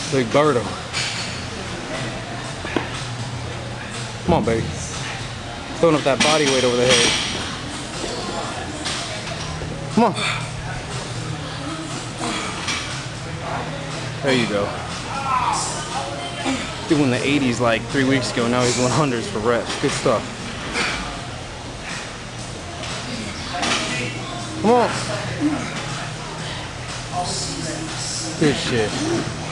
Big Birdo. Come on, baby. Throwing up that body weight over the head. Come on. There you go. Doing the 80s like 3 weeks ago. Now he's doing 100s for reps. Good stuff. Come on. Good shit.